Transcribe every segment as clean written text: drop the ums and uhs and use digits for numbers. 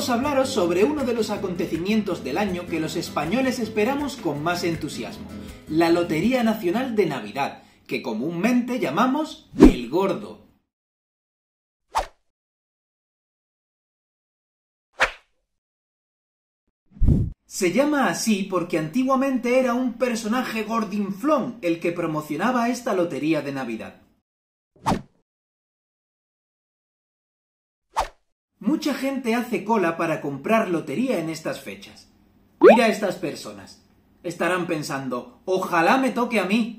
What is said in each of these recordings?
vamos a hablaros sobre uno de los acontecimientos del año que los españoles esperamos con más entusiasmo, la Lotería Nacional de Navidad, que comúnmente llamamos El Gordo. Se llama así porque antiguamente era un personaje gordinflón el que promocionaba esta lotería de Navidad. Mucha gente hace cola para comprar lotería en estas fechas. Mira a estas personas. Estarán pensando, ojalá me toque a mí.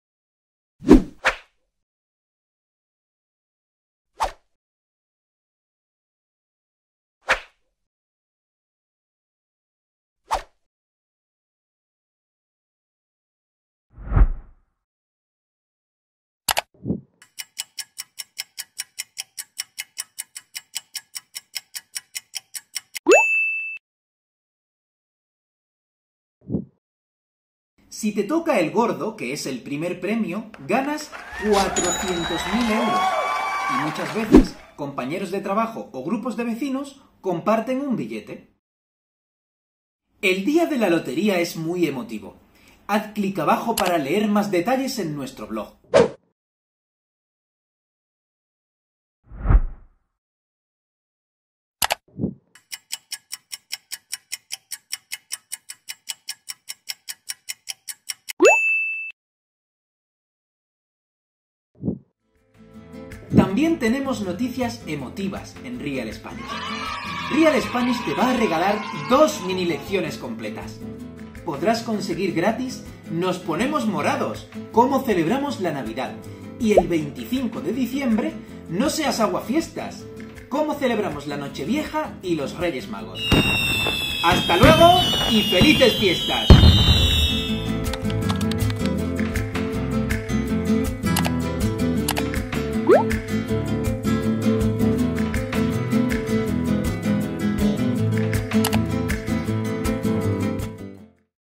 Si te toca el gordo, que es el primer premio, ganas 400.000 euros. Y muchas veces, compañeros de trabajo o grupos de vecinos comparten un billete. El día de la lotería es muy emotivo. Haz clic abajo para leer más detalles en nuestro blog. También tenemos noticias emotivas en Real Spanish. Real Spanish te va a regalar 2 mini lecciones completas. Podrás conseguir gratis Nos ponemos morados, cómo celebramos la Navidad. Y el 25 de diciembre, No seas aguafiestas, cómo celebramos la Nochevieja y los Reyes Magos. ¡Hasta luego y felices fiestas!